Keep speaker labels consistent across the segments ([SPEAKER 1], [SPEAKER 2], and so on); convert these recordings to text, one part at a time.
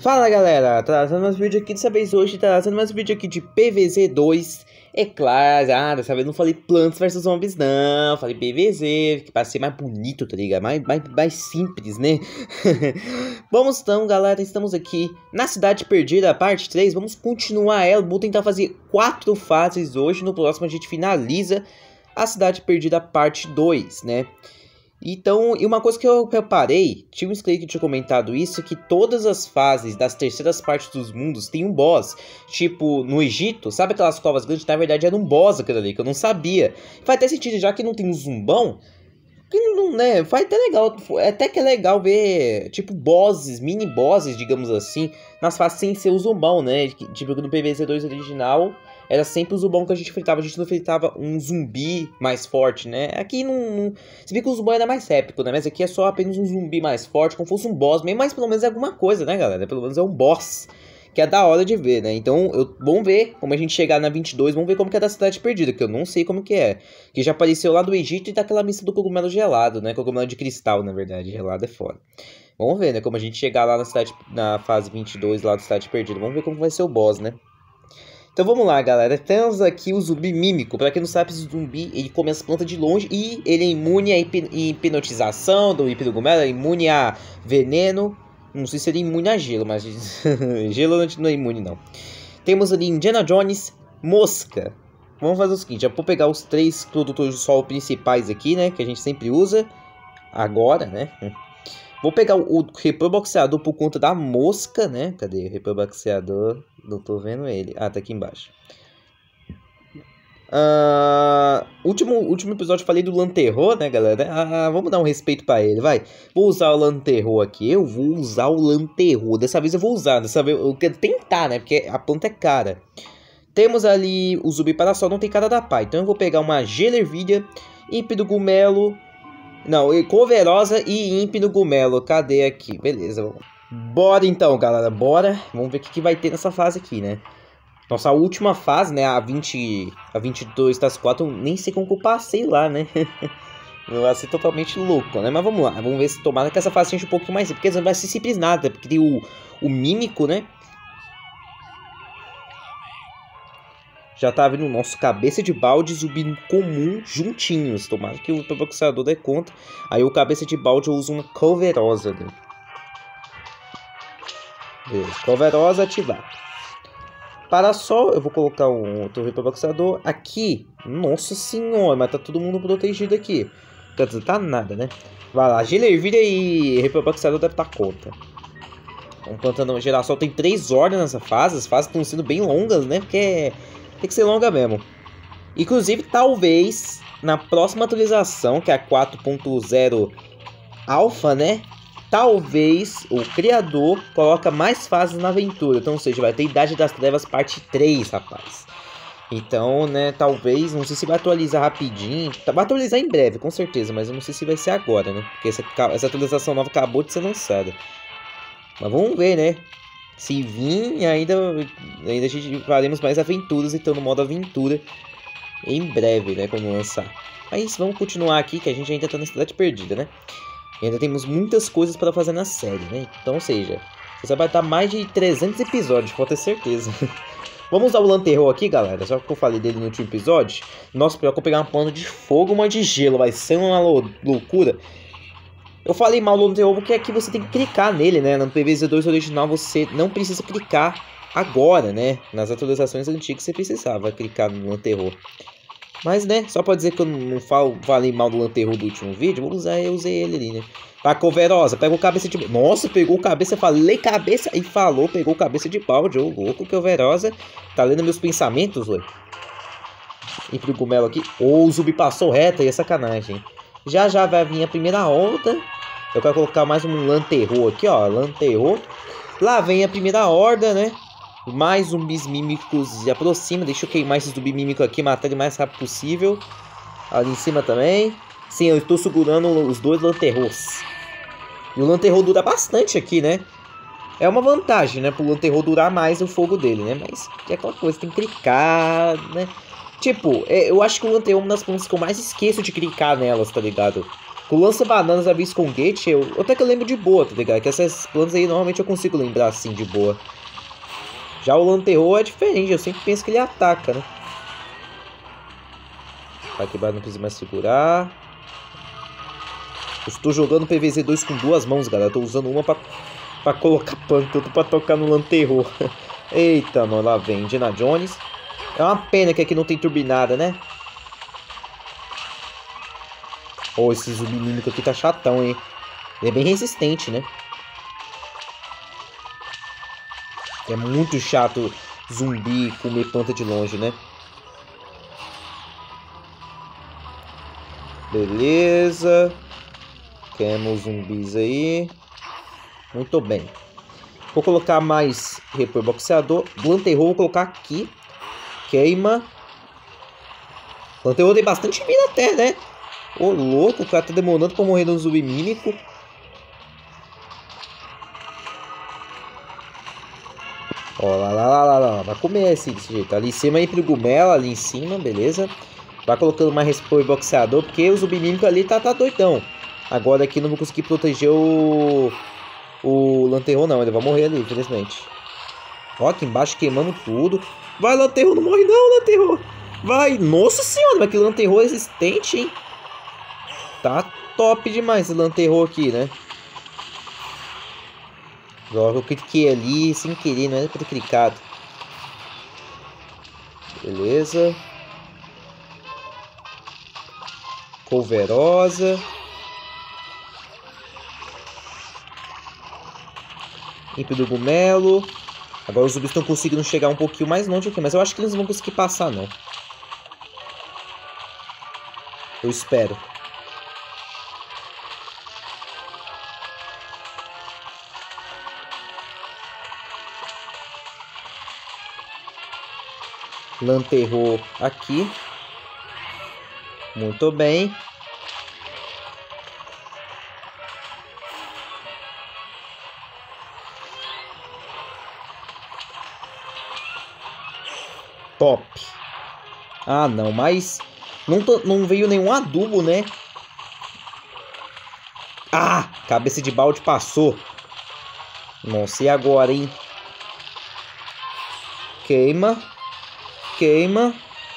[SPEAKER 1] Fala galera, trazendo mais vídeo aqui, dessa vez hoje trazendo mais vídeo aqui de PvZ 2. É claro, dessa vez não falei Plants vs Zombies não, falei PvZ, que para ser mais bonito, tá ligado? Mais simples, né? Vamos então galera, estamos aqui na Cidade Perdida, parte 3, vamos continuar ela, vou tentar fazer 4 fases hoje, no próximo a gente finaliza a Cidade Perdida parte 2, né? Então, e uma coisa que eu reparei, tinha um inscrito que tinha comentado isso, que todas as fases das terceiras partes dos mundos tem um boss. Tipo, no Egito, sabe aquelas covas grandes? Na verdade era um boss aquilo ali, que eu não sabia. Faz até sentido, já que não tem um zumbão, que não, né, faz até legal, até que é legal ver, tipo, bosses, mini bosses, digamos assim, nas fases sem ser o zumbão, né? Tipo, no PvZ 2 original, era sempre o zumbão que a gente não enfrentava um zumbi mais forte, né? Aqui não... Se vê que o zumbão era mais épico, né? Mas aqui é só apenas um zumbi mais forte, como fosse um boss mesmo, mas pelo menos é alguma coisa, né, galera? Pelo menos é um boss, que é da hora de ver, né? Então, vamos ver como a gente chegar na 22, vamos ver como que é da Cidade Perdida, que eu não sei como que é. Que já apareceu lá do Egito e daquela missa do cogumelo gelado, né? Cogumelo de cristal, na verdade, gelado é foda. Vamos ver, né? Como a gente chegar lá na fase 22, lá da Cidade Perdida. Vamos ver como vai ser o boss, né? Então vamos lá, galera. Temos aqui o zumbi mímico. Pra quem não sabe, esse zumbi, ele come as plantas de longe e ele é imune à hipnotização do hipnogumelo, é imune a veneno. Não sei se ele é imune a gelo, mas gelo não é imune, não. Temos ali Indiana Jones, mosca. Vamos fazer o seguinte, já vou pegar os 3 produtores de sol principais aqui, né, que a gente sempre usa. Agora, né. Vou pegar o reproboxeador por conta da mosca, né? Cadê o reproboxeador? Não tô vendo ele. Ah, tá aqui embaixo. Último episódio eu falei do Lanterro, né, galera? Vamos dar um respeito pra ele, vai. Vou usar o Lanterro aqui. Eu vou usar o Lanterro. Dessa vez eu vou usar. Dessa vez eu quero tentar, né? Porque a planta é cara. Temos ali o zumbi parasol, não tem cara da pá. Então eu vou pegar uma Gelervilha, Hipnogumelo. Não, Coverosa e Hipnogumelo. Cadê aqui? Beleza, vamos. Bora então, galera, bora. Vamos ver o que vai ter nessa fase aqui, né? Nossa última fase, né? A 22 das 4, nem sei como que eu passei lá, né? Vai ser totalmente louco, né? Mas vamos lá, vamos ver se tomara que essa fase seja um pouco mais simples. Porque não vai ser simples nada, porque tem o mímico, né? Já tá vindo o nosso cabeça de balde e zumbi comum juntinhos. Tomara que o provoxador dê conta. Aí o cabeça de balde eu uso uma coverosa, né? Beleza, coverosa ativar. Parasol, eu vou colocar um outro reprovoxador aqui. Nossa senhora, mas tá todo mundo protegido aqui. Quer dizer, tá nada, né? Vai lá, Gelervilha e reprovoxador deve estar conta. Vamos plantando girassol. Tem 3 ordens nessa fase. As fases estão sendo bem longas, né? Porque tem que ser longa mesmo. Inclusive, talvez, na próxima atualização, que é a 4.0 Alpha, né? Talvez o criador coloque mais fases na aventura. Então, ou seja, vai ter Idade das Trevas parte 3, rapaz. Então, né, talvez, não sei se vai atualizar rapidinho. Vai atualizar em breve, com certeza, mas eu não sei se vai ser agora, né? Porque essa atualização nova acabou de ser lançada. Mas vamos ver, né? Se vir, ainda a gente faremos mais aventuras, então no modo aventura em breve, né, quando lançar. Mas vamos continuar aqui, que a gente ainda tá na Cidade Perdida, né? E ainda temos muitas coisas para fazer na série, né? Então, ou seja, você vai estar mais de 300 episódios, pode ter certeza. Vamos usar o Lanterro aqui, galera, só que eu falei dele no último episódio. Nossa, pior que eu pegar uma planta de fogo, uma de gelo, vai ser uma loucura. Eu falei mal do Lanterro porque aqui você tem que clicar nele, né? No PvZ 2 original você não precisa clicar agora, né? Nas atualizações antigas você precisava clicar no Lanterro. Mas, né, só pra dizer que eu não falei mal do Lanterro do último vídeo, eu usei ele ali, né? Tá, Coverosa, pegou cabeça de... Nossa, pegou cabeça, falei cabeça e falou, pegou cabeça de balde, ô louco, Coverosa. Tá lendo meus pensamentos, ué. E pro Gumelo aqui, o zumbi passou reto, aí é sacanagem. Já vai vir a primeira horda. Eu quero colocar mais um Lanterro aqui, ó, Lanterro. Lá vem a primeira horda, né? Mais zumbis mímicos se aproxima. Deixa eu queimar esse zumbi mímico aqui, matar ele o mais rápido possível. Ali em cima também. Sim, eu estou segurando os 2 Lanterros. E o Lanterro dura bastante aqui, né? É uma vantagem, né? Pro Lanterro durar mais o fogo dele, né? Mas é aquela coisa, tem que clicar, né? Tipo, eu acho que o Lanterro é uma das plantas que eu mais esqueço de clicar nelas, tá ligado? Com lança-bananas, a Viscongate, eu até que eu lembro de boa, tá ligado? Que essas plantas aí, normalmente eu consigo lembrar assim, de boa. Já o Lanterro é diferente, eu sempre penso que ele ataca, né? Aqui não precisa mais segurar. Eu estou jogando PVZ2 com duas mãos, galera. Eu tô usando uma pra colocar planta, outra pra tocar no Lanterro. Eita, mano, lá vem Indiana Jones. É uma pena que aqui não tem turbinada, né? Oh, esse zumbi mímico aqui tá chatão, hein? Ele é bem resistente, né? É muito chato zumbi comer planta de longe, né? Beleza. Temos zumbis aí. Muito bem. Vou colocar mais repor boxeador. Lanterro vou colocar aqui. Queima. Lanterro tem bastante vida até, né? Ô, louco, o cara tá demorando pra morrer no zumbi mímico. Ó, lá. Vai comer assim, desse jeito. Ali em cima aí, Prigumela, ali em cima, beleza. Vai colocando mais repor boxeador, porque o zumbi mímico ali tá doidão. Agora aqui não vou conseguir proteger o Lanterro, não. Ele vai morrer ali, infelizmente. Ó, aqui embaixo queimando tudo. Vai, Lanterro, não morre não, Lanterro. Vai. Nossa senhora, mas que Lanterro resistente, hein? Tá top demais esse Lanterro aqui, né? Eu cliquei ali sem querer, não era pra ter clicado. Beleza. Colverosa. Ímpio do Gumelo. Agora os zumbis estão conseguindo chegar um pouquinho mais longe aqui, mas eu acho que eles não vão conseguir passar, não. Eu espero. Lanterro aqui. Muito bem. Top. Ah, não, mas não veio nenhum adubo, né? Ah, cabeça de balde passou. Nossa, e agora, hein? Queima. Queima.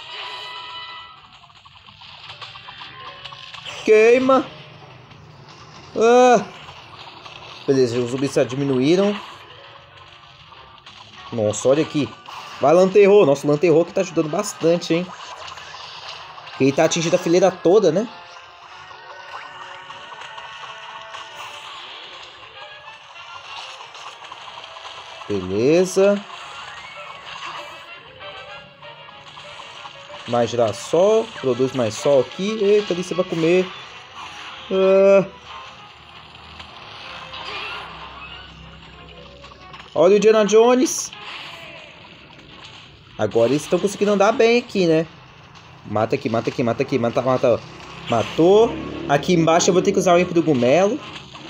[SPEAKER 1] Queima. Ah. Beleza, os zumbis já diminuíram. Nossa, olha aqui. Vai, Lanterro. Nossa, o Lanterro que tá ajudando bastante, hein? Ele tá atingindo a fileira toda, né? Beleza. Mais girassol. Produz mais sol aqui. Eita, ali você vai comer. Olha o Indiana Jones. Agora eles estão conseguindo andar bem aqui, né? Mata aqui. Mata. Matou. Aqui embaixo eu vou ter que usar o Ímpio do Gumelo.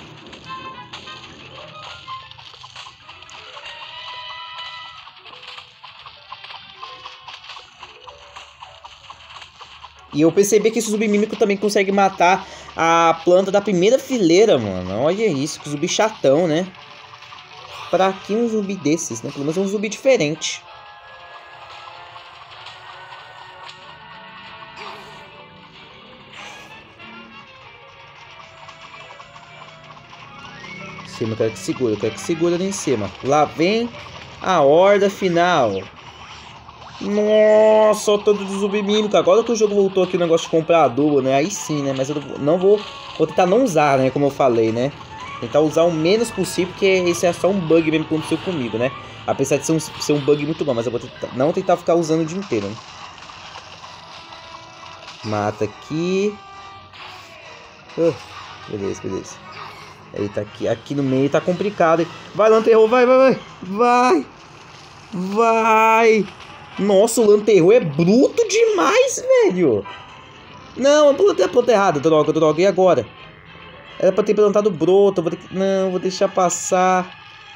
[SPEAKER 1] E eu percebi que esse zumbi mímico também consegue matar a planta da primeira fileira, mano. Olha isso, que zumbi chatão, né? Pra que um zumbi desses, né? Pelo menos um zumbi diferente. Em cima, eu quero que segura ali em cima. Lá vem a horda final. Nossa, o tanto de zumbi mímico. Agora que o jogo voltou aqui o negócio de comprar adubo, né? Aí sim, né? Mas eu não vou tentar não usar, né? Como eu falei, né? Tentar usar o menos possível, porque esse é só um bug mesmo que aconteceu comigo, né? Apesar de ser um bug muito bom, mas eu vou não tentar ficar usando o dia inteiro, né? Mata aqui. Beleza. Ele tá aqui. Aqui no meio tá complicado, hein? Vai, Lanterro, vai! Nossa, o Lanterro é bruto demais, velho. Não, eu plantei a planta errada, droga. E agora? Era pra ter plantado broto. Não, vou deixar passar.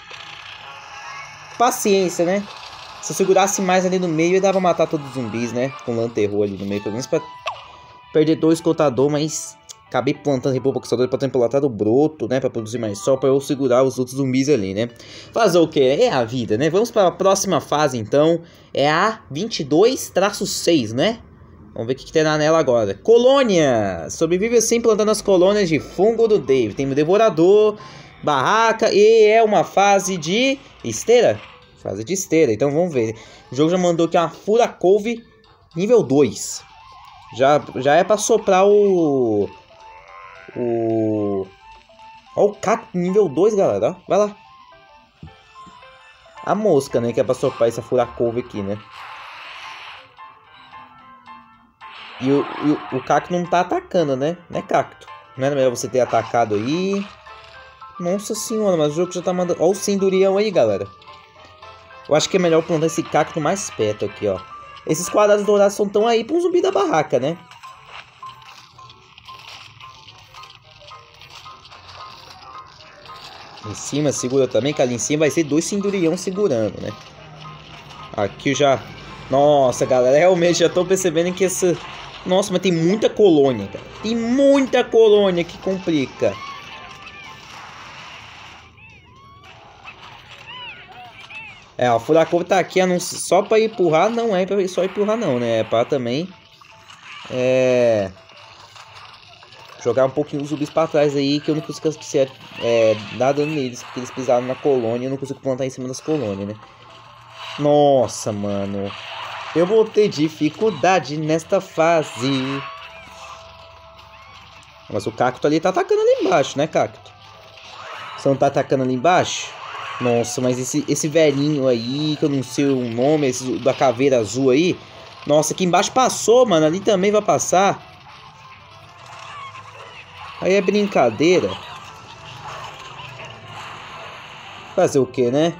[SPEAKER 1] Paciência, né? Se eu segurasse mais ali no meio, eu dava pra matar todos os zumbis, né? Com o Lanterro ali no meio, pelo menos pra perder 2 contador, mas Acabei plantando Reproboxador pra temporatar o broto, né? Pra produzir mais sol, pra eu segurar os outros zumbis ali, né? Fazer o que? É a vida, né? Vamos para a próxima fase, então. É a 22-6, né? Vamos ver o que terá nela agora. Colônia! Sobrevive assim plantando as colônias de fungo do Dave. Tem o Devorador, barraca e é uma fase de esteira. Fase de esteira, então vamos ver. O jogo já mandou aqui uma Furacouve nível 2. Já é pra soprar o... Ó o cacto nível 2, galera. Ó, vai lá. A mosca, né? Que é pra soprar essa Furacouve aqui, né? E o cacto não tá atacando, né? Né, cacto? Não era melhor você ter atacado aí? Nossa senhora, mas o jogo já tá mandando... Ó o Cendurião aí, galera. Eu acho que é melhor plantar esse cacto mais perto aqui, ó. Esses quadrados dourados são tão aí pra um zumbi da barraca, né? Em cima, segura também, que ali em cima vai ser 2 Cendurião segurando, né? Aqui eu já... Nossa, galera, realmente já tô percebendo que essa... Nossa, mas tem muita colônia, cara. Tem muita colônia que complica. É, o Furacouve tá aqui só pra empurrar, não é pra só empurrar não, né? É pra também... jogar um pouquinho os zumbis pra trás aí, que eu não consigo dar dano neles, porque eles pisaram na colônia e eu não consigo plantar em cima das colônias, né? Nossa, mano. Eu vou ter dificuldade nesta fase. Mas o cacto ali tá atacando ali embaixo, né, cacto? Você não tá atacando ali embaixo? Nossa, mas esse velhinho aí, que eu não sei o nome, esse da caveira azul aí. Nossa, aqui embaixo passou, mano. Ali também vai passar. Aí é brincadeira. Fazer o que, né?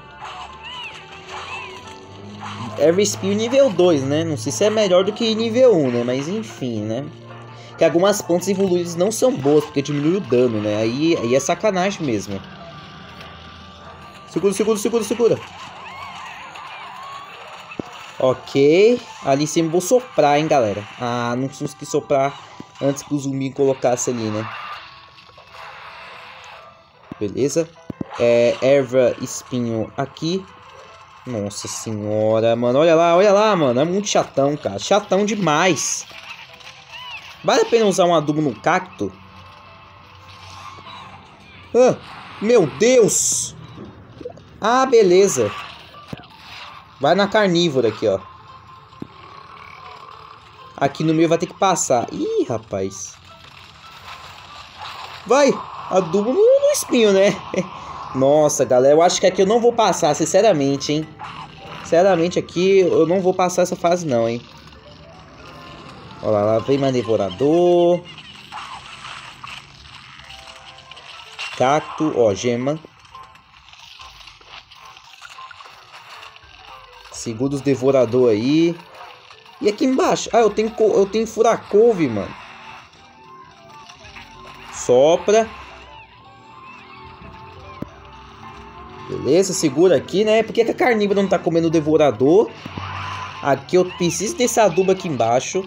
[SPEAKER 1] Every Spear nível 2, né? Não sei se é melhor do que nível 1, né? Mas enfim, né? Que algumas plantas evoluídas não são boas, porque diminui o dano, né? Aí é sacanagem mesmo. Segura. Ok. Ali em cima eu vou soprar, hein, galera. Ah, não consegui soprar antes que o zumbi colocasse ali, né? Beleza. Erva espinho aqui. Nossa senhora, mano. Olha lá, mano. É muito chatão, cara. Chatão demais. Vale a pena usar um adubo no cacto? Ah, meu Deus. Ah, beleza. Vai na carnívora aqui, ó. Aqui no meio vai ter que passar. Ih, rapaz. Vai. Adubo no espinho, né? Nossa, galera, eu acho que aqui eu não vou passar, sinceramente, hein? Sinceramente, aqui eu não vou passar essa fase, não, hein? Olha lá vem mais Devorador. Cacto, ó, gema. Segura os Devorador aí. E aqui embaixo? Ah, eu tenho Furacouve, mano. Sopra. Beleza, segura aqui, né? Por que a carnívora não tá comendo o Devorador? Aqui eu preciso desse adubo aqui embaixo.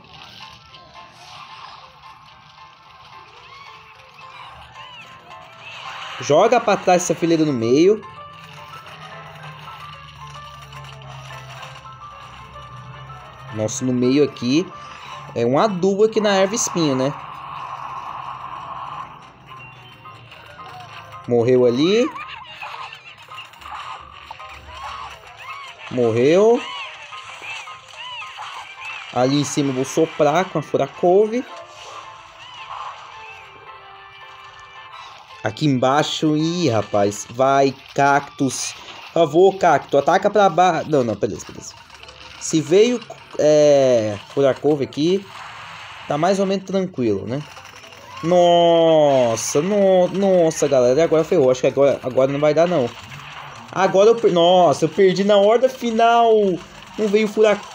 [SPEAKER 1] Joga pra trás essa fileira no meio. Nossa, no meio aqui. É um adubo aqui na erva espinho, né? Morreu ali. Morreu. Ali em cima eu vou soprar com a Furacouve. Aqui embaixo. Ih, rapaz. Vai, cactus. Por favor, cacto. Ataca pra baixo. Não, beleza. Se veio Furacouve aqui, tá mais ou menos tranquilo, né? Nossa, nossa, galera. Agora ferrou. Acho que agora não vai dar, não. Agora Nossa, eu perdi na horda final. Não veio Furacouve.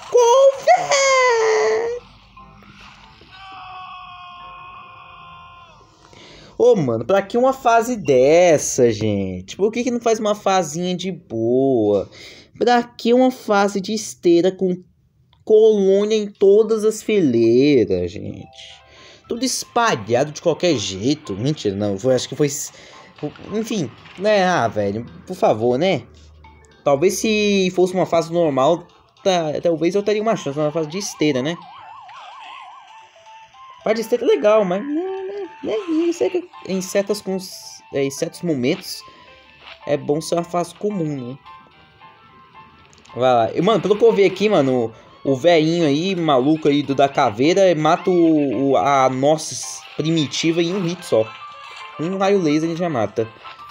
[SPEAKER 1] Ô, mano, pra que uma fase dessa, gente? Por que não faz uma fazinha de boa? Pra que uma fase de esteira com colônia em todas as fileiras, gente? tudo espalhado de qualquer jeito. Mentira, não. Acho que foi... Enfim, né? Ah, velho, por favor, né? Talvez se fosse uma fase normal, talvez eu teria uma chance na fase de esteira, né? A fase de esteira é legal, mas... Né, em certos momentos é bom ser uma fase comum, né? Vai lá. E, mano, pelo que eu vi aqui, mano, o velhinho aí, maluco aí da caveira, mata a nossa primitiva em um hit só. Um raio laser ele já mata.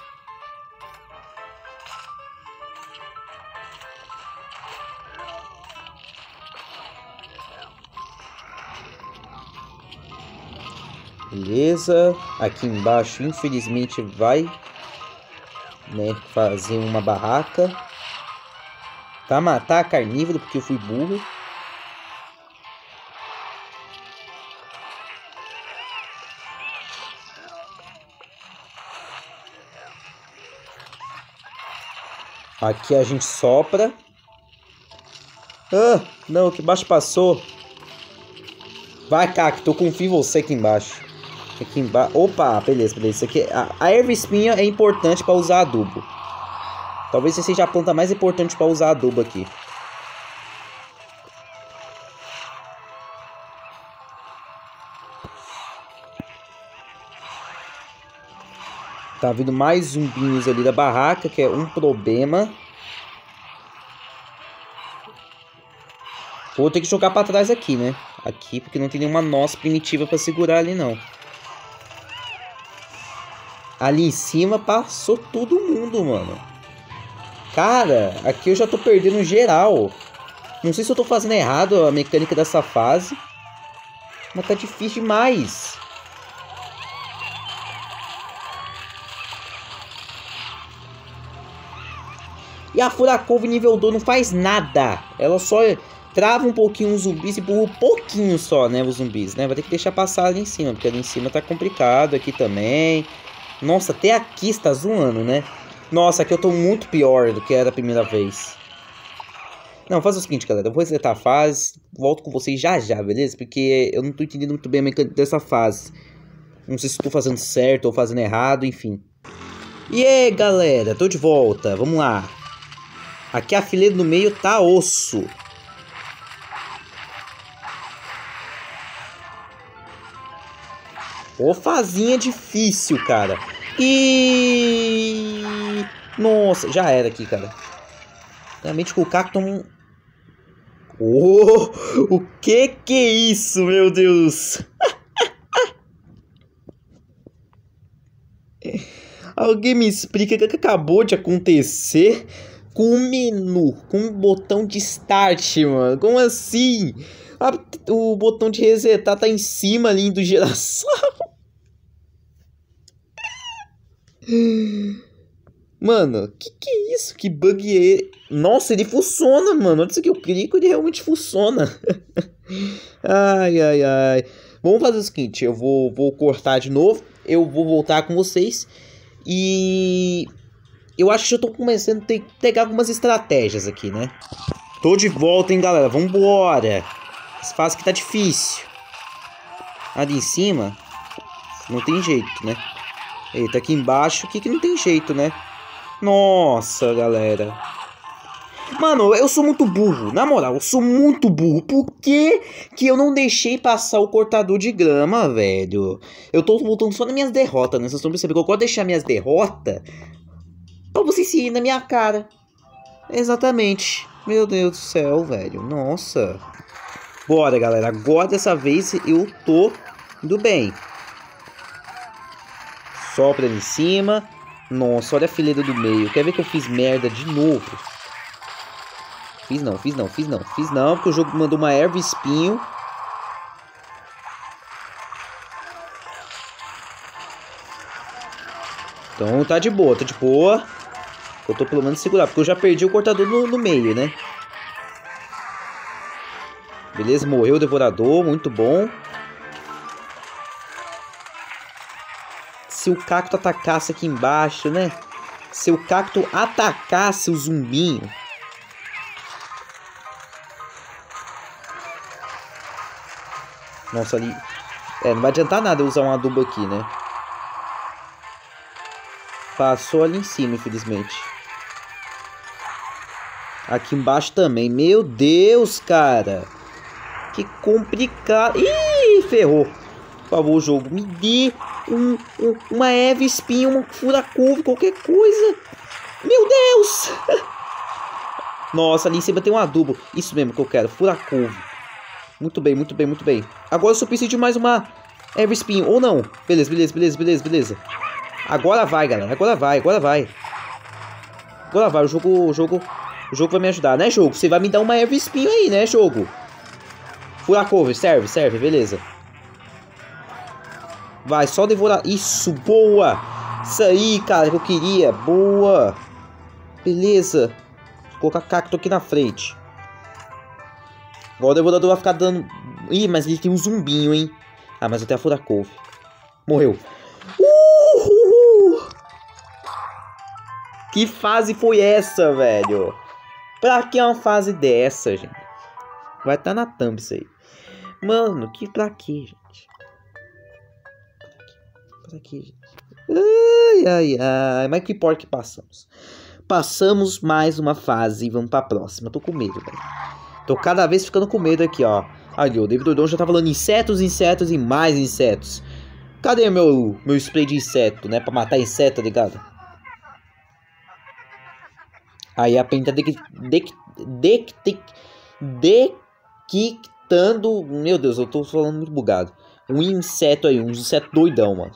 [SPEAKER 1] Beleza. Aqui embaixo, infelizmente, vai, né, fazer uma barraca. Tá, matar carnívoro, porque eu fui burro. Aqui a gente sopra. Ah, não, aqui embaixo passou. Vai, Cacto, eu confio em você aqui embaixo. Aqui embaixo. Opa, beleza, beleza. Isso aqui, a erva espinha é importante para usar adubo. Talvez essa seja a planta mais importante para usar adubo aqui. Tá vindo mais zumbinhos ali da barraca, que é um problema. Vou ter que jogar pra trás aqui, né? Aqui, porque não tem nenhuma noz primitiva pra segurar ali, não. Ali em cima passou todo mundo, mano. Cara, aqui eu já tô perdendo geral. Não sei se eu tô fazendo errado a mecânica dessa fase. Mas tá difícil demais. E a Furacouve nível 2 não faz nada. Ela só trava um pouquinho os zumbis e empurra um pouquinho só, né, os zumbis, né? Vai ter que deixar passar ali em cima, porque ali em cima tá complicado, aqui também. Nossa, até aqui está zoando, né? Nossa, aqui eu tô muito pior do que era a primeira vez. Não, faz o seguinte, galera, eu vou resetar a fase, volto com vocês já já, beleza? Porque eu não tô entendendo muito bem a mecânica dessa fase. Não sei se estou fazendo certo ou fazendo errado, enfim. E aí, galera, tô de volta, vamos lá. Aqui a fileira no meio tá osso. Ô, fazinha difícil, cara. E... Nossa, já era aqui, cara. Realmente com o cacto... Oh, o que é isso, meu Deus? Alguém me explica o que acabou de acontecer com o menu, com o botão de start, mano? Como assim? O botão de resetar tá em cima ali do girassol. Mano, que é isso? Que bug é? Nossa, ele funciona, mano. Olha isso aqui, eu clico e ele realmente funciona. Ai, ai, ai. Vamos fazer o seguinte, eu vou cortar de novo. Eu vou voltar com vocês. E... eu acho que já tô começando a pegar algumas estratégias aqui, né? Tô de volta, hein, galera. Vambora. Essa fase aqui tá difícil. Ali em cima, não tem jeito, né? Eita, aqui embaixo, que não tem jeito, né? Nossa, galera. Mano, eu sou muito burro. Na moral, eu sou muito burro. Por que eu não deixei passar o cortador de grama, velho? Eu tô voltando só nas minhas derrotas, né? Vocês estão percebendo que eu gosto de deixar minhas derrotas pra vocês se irem na minha cara. Exatamente. Meu Deus do céu, velho. Nossa. Bora, galera. Agora, dessa vez, eu tô indo bem. Sopra ali em cima. Nossa, olha a fileira do meio. Quer ver que eu fiz merda de novo? Fiz não, porque o jogo mandou uma erva espinho. Então tá de boa, Eu tô pelo menos segurar, porque eu já perdi o cortador no meio, né? Beleza, morreu o devorador, muito bom. Se o cacto atacasse aqui embaixo, né? Se o cacto atacasse o zumbinho. Nossa, ali... É, não vai adiantar nada eu usar um adubo aqui, né? Passou ali em cima, infelizmente. Aqui embaixo também. Meu Deus, cara. Que complicado. Ih, ferrou. Por favor, jogo, me dê uma Eve Spin, uma fura-couve, qualquer coisa. Meu Deus. Nossa, ali em cima tem um adubo. Isso mesmo que eu quero, fura-couve. Muito bem, muito bem, muito bem. Agora eu só preciso de mais uma Eve Spin, ou não. Beleza, beleza, beleza, beleza, beleza. Agora vai, galera. Agora vai, agora vai. Agora vai, o jogo vai me ajudar, né, jogo? Você vai me dar uma Eve Spin aí, né, jogo? Fura-couve, serve, serve, beleza. Vai, só devorar. Isso, boa. Isso aí, cara, que eu queria. Boa. Beleza. Vou colocar cacto aqui na frente. Agora o devorador vai ficar dando... Ih, mas ele tem um zumbinho, hein? Ah, mas eu tenho a fura-couve. Morreu. Que fase foi essa, velho? Pra que uma fase dessa, gente? Vai estar na thumb isso aí. Mano, pra que, gente? Pra que, gente? Ai, ai, ai. Mas que importa que passamos. Passamos mais uma fase e vamos pra próxima. Tô com medo, velho. Tô cada vez ficando com medo aqui, ó. Ali, o David Doidon já tá falando insetos, insetos e mais insetos. Cadê meu spray de inseto, né? Pra matar inseto, tá ligado? Aí a Penny tá dequitando. Meu Deus, eu tô falando muito bugado. Um inseto aí, um inseto doidão, mano.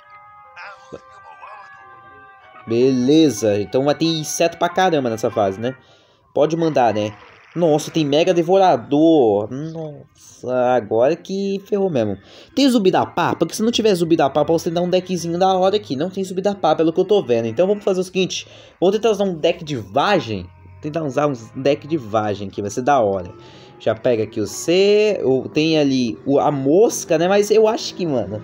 [SPEAKER 1] Beleza, então vai ter inseto pra caramba nessa fase, né? Pode mandar, né? Nossa, tem mega devorador. Nossa, agora que ferrou mesmo. Tem zumbi da pá? Porque se não tiver zumbi da pá, pra você dar um deckzinho da hora aqui. Não tem zumbi da pá, pelo que eu tô vendo. Então vamos fazer o seguinte. Vamos tentar usar um deck de vagem. Tentar usar um deck de vagem aqui, vai ser da hora. Já pega aqui o C. Tem ali a mosca, né? Mas eu acho que, mano...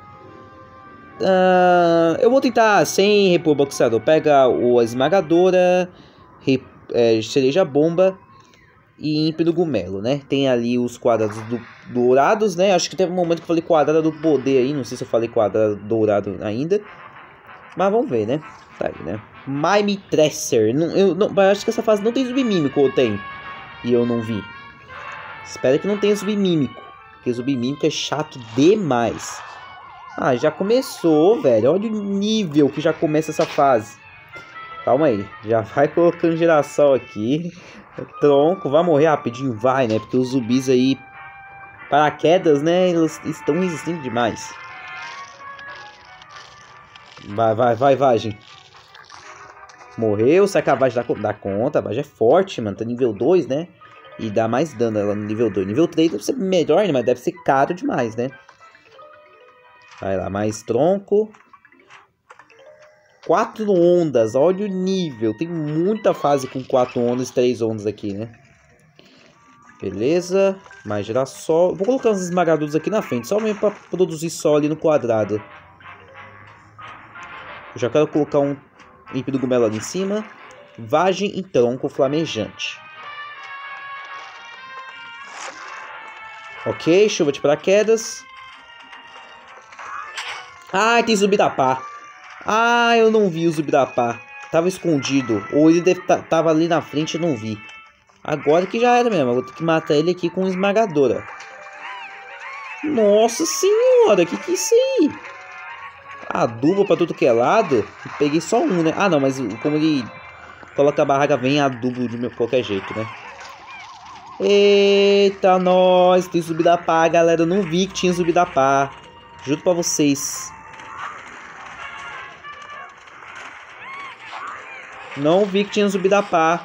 [SPEAKER 1] eu vou tentar sem repor boxeador. Pega a esmagadora, cereja bomba e ímpeto gumelo, né? Tem ali os quadrados dourados, né? Acho que teve um momento que eu falei quadrado do poder aí. Não sei se eu falei quadrado dourado ainda. Mas vamos ver, né? Tá aí, né? Mime Tracer. Eu acho que essa fase não tem zumbi mímico, ou tem? E eu não vi. Espero que não tenha zumbi mímico. Porque zumbi mímico é chato demais. Ah, já começou, velho. Olha o nível que já começa essa fase. Calma aí. Já vai colocando girassol aqui. Tronco. Vai morrer rapidinho? Vai, né? Porque os zumbis aí... Paraquedas, né? Eles estão resistindo demais. Vai, gente. Morreu. Será que a Vage dá conta? A Vage é forte, mano. Tá nível 2, né? E dá mais dano ela no nível 2. Nível 3 deve ser melhor, né? Mas deve ser caro demais, né? Vai lá, mais tronco. 4 ondas, olha o nível. Tem muita fase com 4 ondas, 3 ondas aqui, né? Beleza. Mais girassol. Vou colocar uns esmagadores aqui na frente, só mesmo para produzir sol ali no quadrado. Eu já quero colocar um ímpeto gumelo ali em cima. Vagem e tronco flamejante. Ok, chuva de paraquedas. Ah, tem zumbi da pá. Ah, eu não vi o zumbi da pá. Tava escondido. Ou ele tava ali na frente e não vi. Agora que já era mesmo. Eu vou ter que matar ele aqui com esmagadora. Nossa senhora, que é isso aí? Adubo pra tudo que é lado. Peguei só um, né? Ah, não, mas como ele coloca a barraca, vem adubo de qualquer jeito, né? Eita, nós. Tem zumbi da pá, galera. Eu não vi que tinha zumbi da pá. Juro pra vocês. Não vi que tinha zumbi da pá.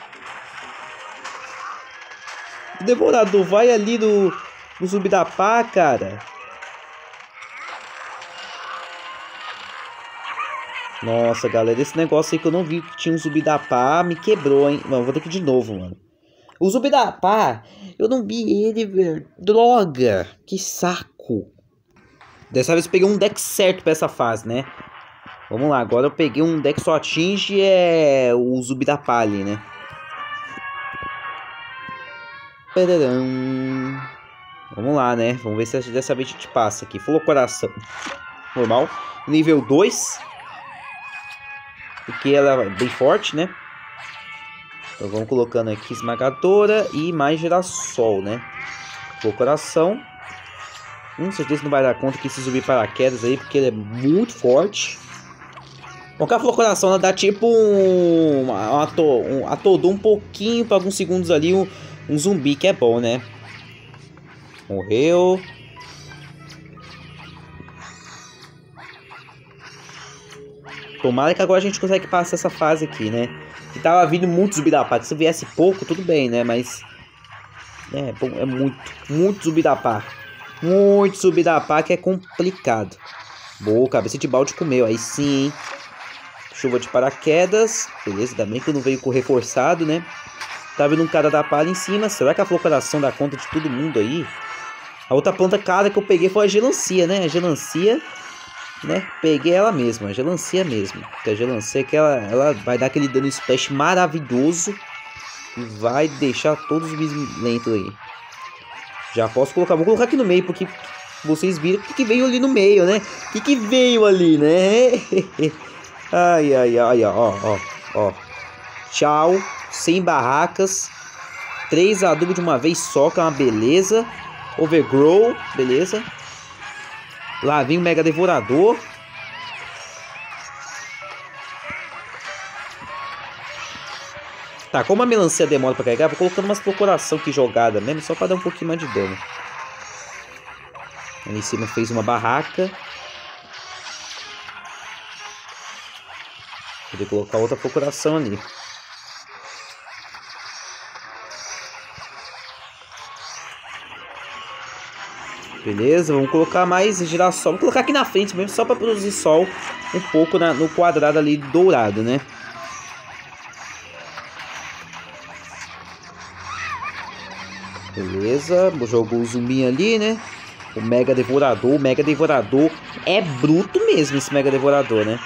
[SPEAKER 1] O devorador vai ali do zumbi da pá, cara. Nossa, galera, esse negócio aí que eu não vi que tinha um zumbi da pá me quebrou, hein. Mano, vou ter que ir de novo, mano. O zumbi da pá, eu não vi ele, velho. Droga, que saco. Dessa vez eu peguei um deck certo pra essa fase, né? Vamos lá, agora eu peguei um deck que só atinge o zumbi da pá ali, né? Vamos lá, né? Vamos ver se dessa vez a gente passa aqui. Falou coração. Normal. Nível 2. Porque ela é bem forte, né? Então vamos colocando aqui esmagadora e mais girassol, né? Falou coração. Certeza não vai dar conta que esse zumbi paraquedas aí, porque ele é muito forte. Bom, a flor coração ela dá tipo atodou um pouquinho por alguns segundos ali um zumbi, que é bom, né? Morreu. Tomara que agora a gente consegue passar essa fase aqui, né? Que tava vindo muito zumbi da pá. Se viesse pouco, tudo bem, né? Mas é muito zumbi da pá. Muito zumbi da pá que é complicado. Boa, cabeça de balde comeu. Aí sim, hein? Chuva de paraquedas. Beleza, ainda bem que não veio com reforçado, né? Tá vendo um cara da palha em cima. Será que a flor coração dá conta de todo mundo aí? A outra planta cara que eu peguei foi a gelancia, né? A gelancia, né? Peguei ela mesma, a gelancia mesmo. Porque a gelancia que ela vai dar aquele dano splash maravilhoso. E vai deixar todos os bichos lentos aí. Já posso colocar, vou colocar aqui no meio, porque vocês viram o que veio ali no meio, né? O que veio ali, né? Ai, ó. Tchau, sem barracas. 3 adubos de uma vez só, que é uma beleza. Overgrow, beleza. Lá vem o Mega Devorador. Tá, como a melancia demora pra carregar, vou colocando umas procuração aqui jogada mesmo, só pra dar um pouquinho mais de dano. Ali em cima fez uma barraca. Vou colocar outra procuração ali. Beleza, vamos colocar mais girassol. Vou colocar aqui na frente mesmo, só para produzir sol um pouco no quadrado ali dourado, né? Beleza, jogou o zumbi ali, né? O Mega Devorador. O Mega Devorador é bruto mesmo, esse Mega Devorador, né?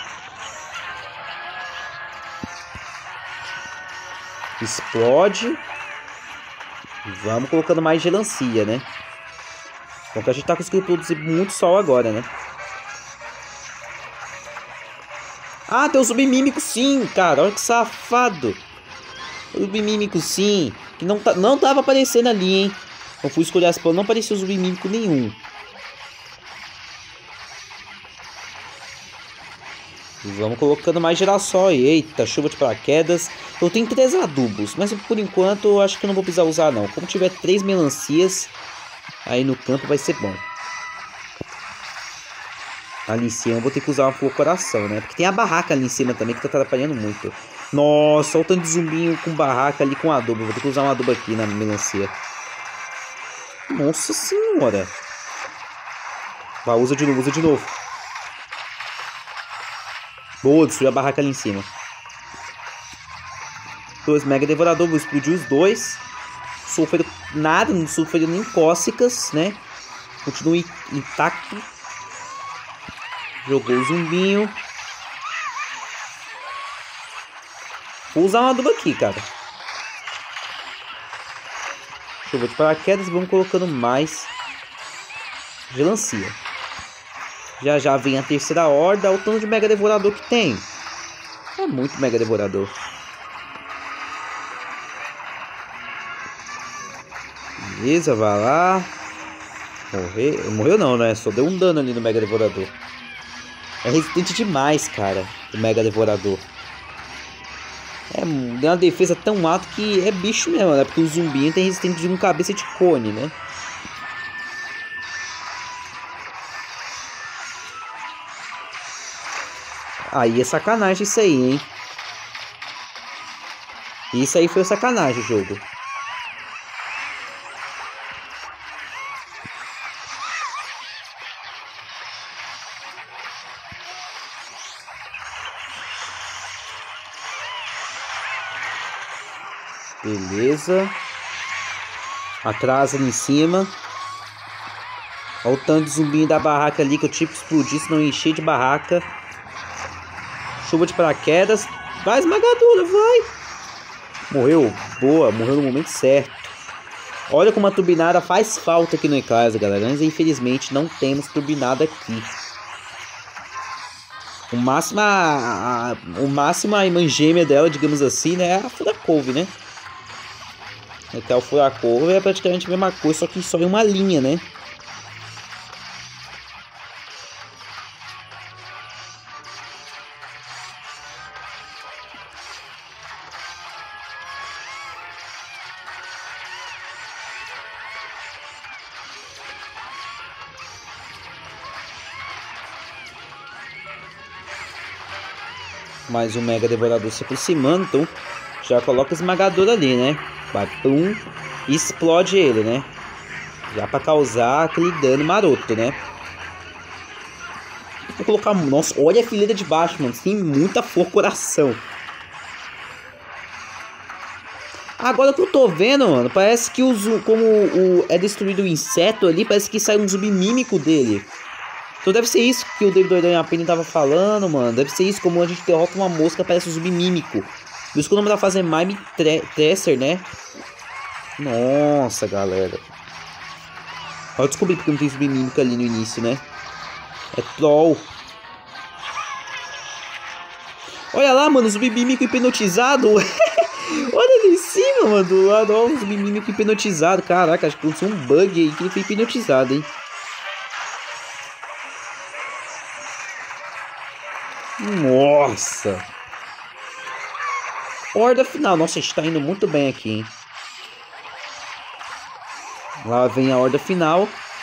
[SPEAKER 1] Explode. Vamos colocando mais gelancia, né? Porque a gente tá conseguindo produzir muito sol agora, né? Ah, tem o submímico sim, cara. Olha que safado. O submímico sim. Que não tava aparecendo ali, hein? Eu fui escolher as plantas, não apareceu o submímico nenhum. Vamos colocando mais girassol. Eita, chuva de paraquedas. Eu tenho 3 adubos, mas por enquanto eu acho que eu não vou precisar usar não. Como tiver 3 melancias aí no campo vai ser bom. Ali em cima eu vou ter que usar uma flor coração, né? Porque tem a barraca ali em cima também que tá atrapalhando muito. Nossa, olha o tanto de zumbinho com barraca ali com adubo. Vou ter que usar um adubo aqui na melancia. Nossa senhora. Vai, usa de novo. Boa, destruiu a barraca ali em cima. 2 Mega Devorador, vou explodir os 2. Sofreu nada, não sofreu nem cócegas, né? Continua intacto. Jogou o zumbinho. Vou usar um adubo aqui, cara. Chuva de paraquedas e vamos colocando mais gelancia. Já vem a terceira horda. Olha o tanto de Mega Devorador que tem. É muito Mega Devorador. Beleza, vai lá. Morreu não, né? Só deu um dano ali no Mega Devorador. É resistente demais, cara, o Mega Devorador. É uma defesa tão alta que é bicho mesmo, né? Porque o zumbi tem resistência de uma cabeça de cone, né? Aí é sacanagem isso aí, hein? Isso aí foi sacanagem o jogo. Beleza. Atrás ali em cima. Olha o tanto de zumbinho da barraca ali que eu tive que explodir, senão encher de barraca. Chuva de paraquedas. Vai, esmagadora, vai. Morreu. Boa, morreu no momento certo. Olha como a turbinada faz falta aqui no Eclipse, galera. Mas infelizmente não temos turbinada aqui. O máximo a irmã gêmea dela, digamos assim, né? É a Furacouve, né? Até o Furacouve é praticamente a mesma coisa, só que só em uma linha, né? Mais um Mega Devorador se aproximando, então já coloca o esmagador ali, né? Vai, pum, e explode ele, né? Já pra causar aquele dano maroto, né? Vou colocar... Nossa, olha a fileira de baixo, mano. Tem muita flor coração. Agora que eu tô vendo, mano, parece que como é destruído o inseto ali, parece que sai um zumbi mímico dele. Então deve ser isso que o David Doidan Penny tava falando, mano. Deve ser isso, como a gente derrota uma mosca, parece um zumbi mímico. Por isso que o nome da fase é Mime Tracer, né? Nossa, galera. Eu descobri porque não tem zumbi mímico ali no início, né? É troll. Olha lá, mano, o zumbi mímico hipnotizado. Olha ali em cima, mano, do lado. Olha o zumbi mímico hipnotizado. Caraca, acho que aconteceu um bug aí que ele foi hipnotizado, hein? Nossa. Horda final. Nossa, a gente tá indo muito bem aqui, hein? Lá vem a horda final.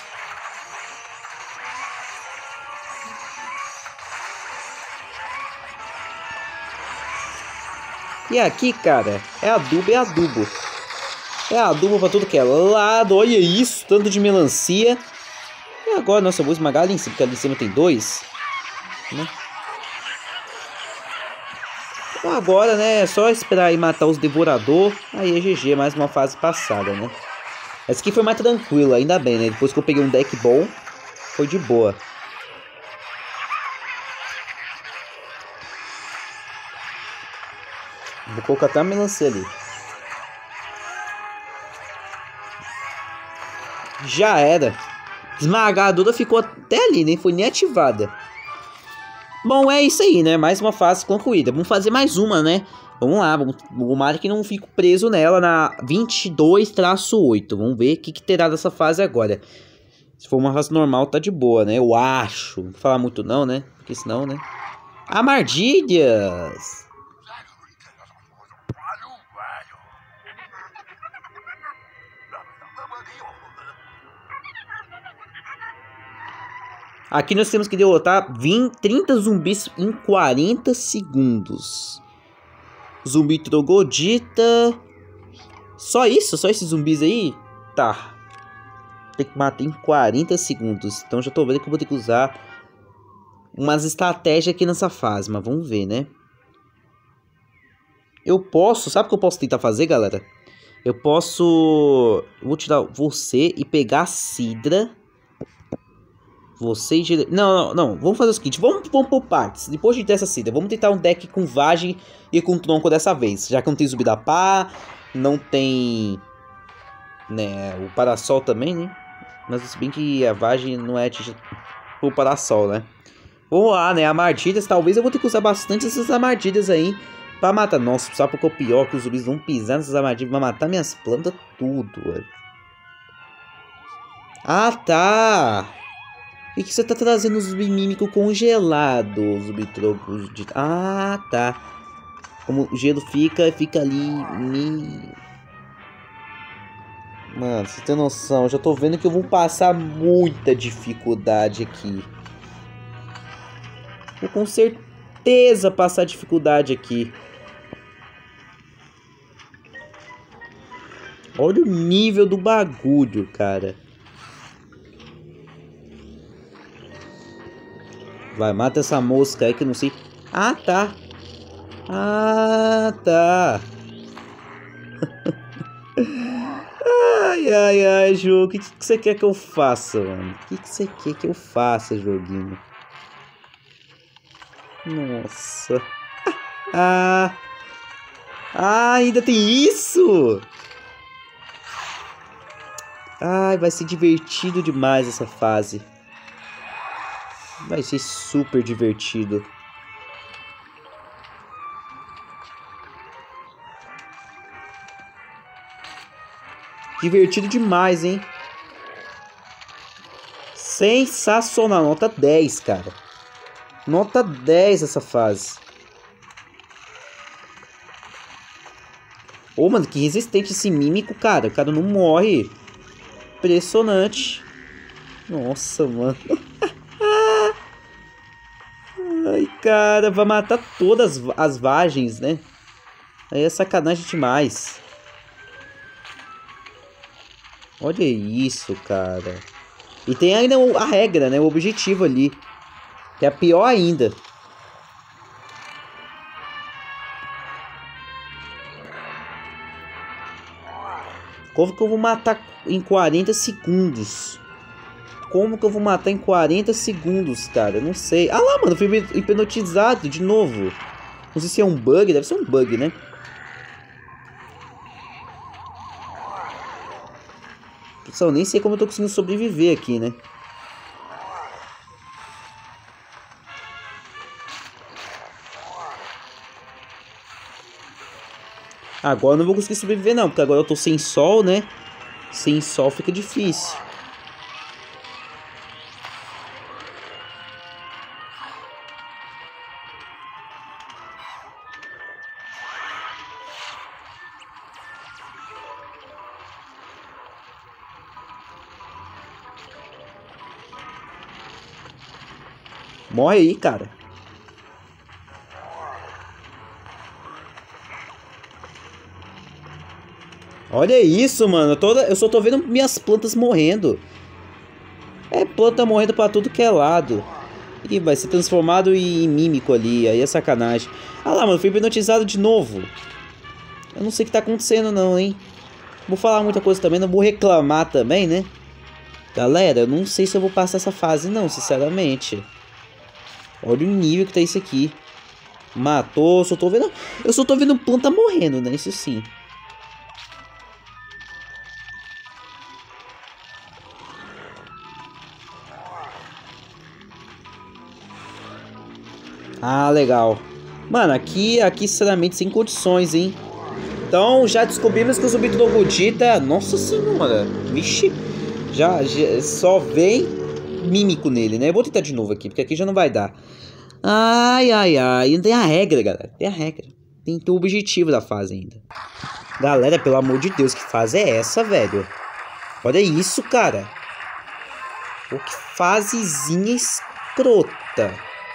[SPEAKER 1] E aqui, cara, é adubo, é adubo. É adubo pra tudo que é lado. Olha isso, tanto de melancia. E agora, nossa, eu vou esmagar ali em cima, porque ali em cima tem dois, né? Então agora, né, é só esperar e matar os devorador. Aí é GG, mais uma fase passada, né? Essa aqui foi mais tranquila, ainda bem, né? Depois que eu peguei um deck bom, foi de boa. Vou colocar até a melancia ali. Já era. Esmagadora ficou até ali, nem foi nem ativada. Bom, é isso aí, né? Mais uma fase concluída. Vamos fazer mais uma, né? Vamos lá, tomara que não fique preso nela na 22-8. Vamos ver o que terá dessa fase agora. Se for uma fase normal, tá de boa, né? Eu acho. Não vou falar muito não, né? Porque senão, né? Armadilhas! Aqui nós temos que derrotar 30 zumbis em 40 segundos. Zumbi troglodita. Só isso? Só esses zumbis aí? Tá. Tem que matar em 40 segundos. Então já tô vendo que eu vou ter que usar umas estratégias aqui nessa fase. Mas vamos ver, né? Eu posso... Sabe o que eu posso tentar fazer, galera? Eu posso... Eu vou tirar você e pegar a Sidra. Você e... Não. Vamos fazer o seguinte. Vamos por partes. Depois de ter essa Sidra, vamos tentar um deck com Vagem e com Tronco dessa vez. Já que não tem Zumbi da Pá. Não tem... né, o Parasol também, né? Mas se bem que a Vagem não é o Parasol, né? Vamos lá, né? Armadilhas. Talvez eu vou ter que usar bastante essas armadilhas aí pra matar. Nossa, sabe porque é o pior? Que os zumbis vão pisar nessas armadilhas. Vão matar minhas plantas tudo, velho. Ah, tá. E que você tá trazendo o zumbi mímico congelado, zumbi troco de... Ah, tá. Como o gelo fica ali... Mano, você tem noção, eu já tô vendo que eu vou passar muita dificuldade aqui. Vou com certeza passar dificuldade aqui. Olha o nível do bagulho, cara. Vai, mata essa mosca aí que eu não sei... Ah, tá. Ah, tá. Ai, jogo. O que você quer que eu faça, mano? O que você quer que eu faça, joguinho? Nossa. Ainda tem isso? Ai, vai ser divertido demais essa fase. Vai ser super divertido. Divertido demais, hein? Sensacional. Nota 10, cara. Nota 10 essa fase. Ô, mano, que resistente esse mímico, cara. O cara não morre. Impressionante. Nossa, mano. Ai, cara, vai matar todas as vagens, né? Aí é sacanagem demais. Olha isso, cara. E tem ainda a regra, né? O objetivo ali. Que é pior ainda. Como que eu vou matar em 40 segundos? Como que eu vou matar em 40 segundos, cara? Eu não sei. Ah lá, mano, eu fui hipnotizado de novo. Não sei se é um bug, deve ser um bug, né? Pessoal, nem sei como eu tô conseguindo sobreviver aqui, né? Agora eu não vou conseguir sobreviver não, porque agora eu tô sem sol, né? Sem sol fica difícil. Morre aí, cara. Olha isso, mano. Eu só tô vendo minhas plantas morrendo. É planta morrendo pra tudo que é lado. Ih, vai ser transformado em mímico ali. Aí é sacanagem. Ah lá, mano. Fui hipnotizado de novo. Eu não sei o que tá acontecendo não, hein. Vou falar muita coisa também. Não vou reclamar também, né. Galera, eu não sei se eu vou passar essa fase não, sinceramente. Olha o nível que tá isso aqui. Matou. Eu só tô vendo planta morrendo, né. Isso sim. Ah, legal. Mano, aqui sinceramente sem condições, hein. Então, já descobrimos que o Zumbi do Godita... Nossa senhora. Vixe. Já só vem mímico nele, né? Eu vou tentar de novo aqui, porque aqui já não vai dar. Ai, ai, ai. Não tem a regra, galera. Tem a regra. Tem o objetivo da fase ainda. Galera, pelo amor de Deus, que fase é essa, velho? Olha isso, cara. Pô, que fasezinha escrota.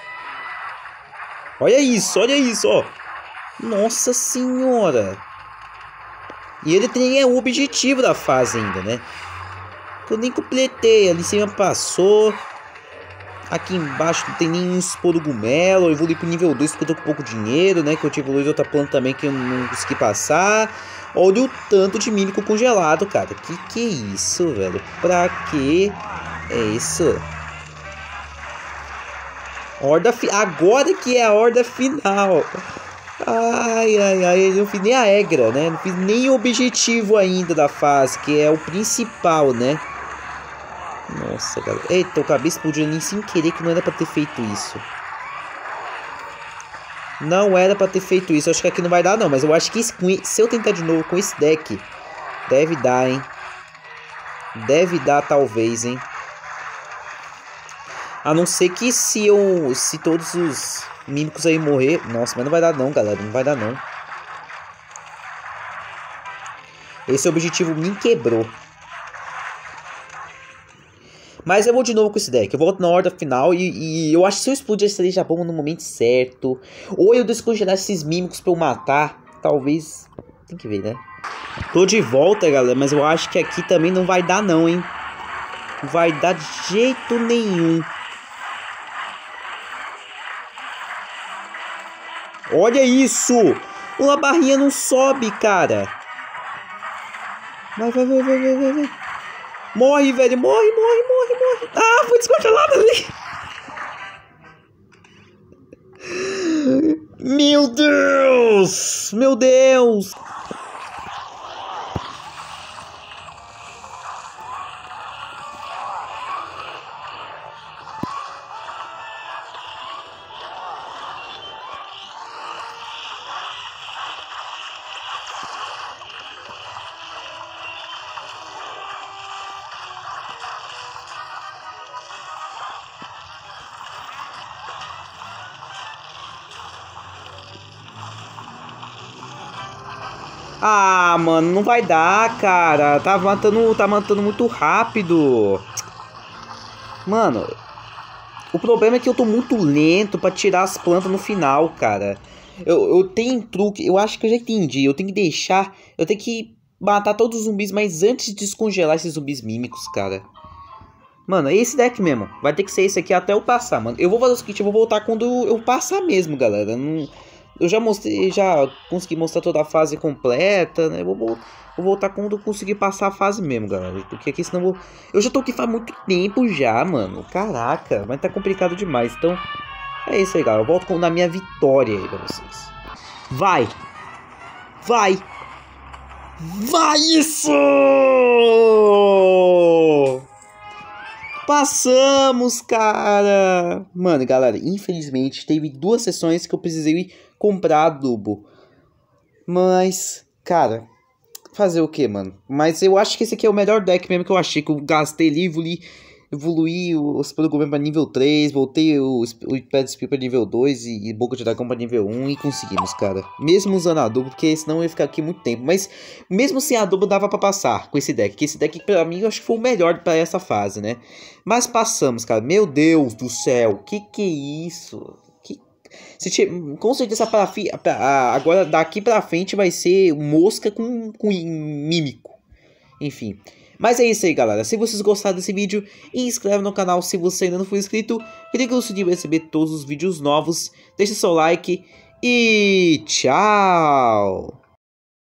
[SPEAKER 1] Olha isso, ó. Nossa senhora. E ele tem o objetivo da fase ainda, né? Eu nem completei. Ali em cima passou. Aqui embaixo não tem nenhum esporugumelo. Eu evolui pro nível 2 porque eu tô com pouco dinheiro, né? Que eu tive evoluído outra planta também que eu não consegui passar. Olha o tanto de mímico congelado, cara. Que é isso, velho? Pra que é isso? Agora que é a horda final. Ai, ai, ai. Eu não fiz nem a regra, né? Não fiz nem o objetivo ainda da fase, que é o principal, né? Nossa, galera. Eita, o cabeça explodiu ali sem querer, que não era pra ter feito isso. Não era pra ter feito isso. Eu acho que aqui não vai dar, não. Mas eu acho que se eu tentar de novo com esse deck, deve dar, hein? Deve dar, talvez, hein? A não ser que se todos os mímicos aí morrer... Nossa, mas não vai dar não, galera. Não vai dar não. Esse objetivo me quebrou. Mas eu vou de novo com esse deck. Eu volto na horda final e eu acho que se eu explodir esse já bomba no momento certo. Ou eu descongelar esses mímicos pra eu matar. Talvez... Tem que ver, né? Tô de volta, galera. Mas eu acho que aqui também não vai dar não, hein? Não vai dar de jeito nenhum. Olha isso! Uma barrinha não sobe, cara. Vai. Morre, velho. Morre. Ah, foi descongelado ali. Meu Deus! Meu Deus! Ah, mano, não vai dar, cara. Tá matando muito rápido. Mano, o problema é que eu tô muito lento pra tirar as plantas no final, cara. Eu tenho um truque, eu acho que eu já entendi. Eu tenho que deixar, eu tenho que matar todos os zumbis, mas antes de descongelar esses zumbis mímicos, cara. Mano, é esse deck mesmo. Vai ter que ser esse aqui até eu passar, mano. Eu vou fazer o seguinte, eu vou voltar quando eu passar mesmo, galera. Não, eu já mostrei, já consegui mostrar toda a fase completa, né? Vou voltar quando eu conseguir passar a fase mesmo, galera. Porque aqui senão eu já tô aqui faz muito tempo já, mano. Caraca, mas tá complicado demais. Então, é isso aí, galera. Eu volto na minha vitória aí pra vocês. Vai! Vai! Vai isso! Passamos, cara! Mano, galera, infelizmente teve 2 sessões que eu precisei comprar adubo. Mas, cara, fazer o que, mano? Mas eu acho que esse aqui é o melhor deck mesmo que eu achei. Que eu gastei ali, evoluí o Spell do Governo pra nível 3, voltei o Pé de Spear pra nível 2 e Boca de Dragão pra nível 1 e conseguimos, cara. Mesmo usando adubo, porque senão eu ia ficar aqui muito tempo. Mas mesmo sem adubo dava pra passar com esse deck. Que esse deck pra mim eu acho que foi o melhor pra essa fase, né? Mas passamos, cara. Meu Deus do céu, que é isso? Com certeza agora daqui pra frente vai ser mosca com mímico. Enfim. Mas é isso aí, galera. Se vocês gostaram desse vídeo, inscreve no canal se você ainda não for inscrito. Clique no sininho para receber todos os vídeos novos. Deixe seu like e tchau!